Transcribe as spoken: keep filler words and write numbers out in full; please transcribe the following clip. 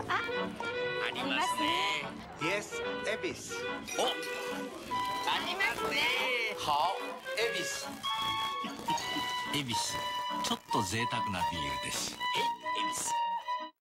あ、ありますね。 Yes, 恵比寿。 お、ありますね。 好、恵比寿。 恵比寿、ちょっと贅沢なビールです。 え、恵比寿。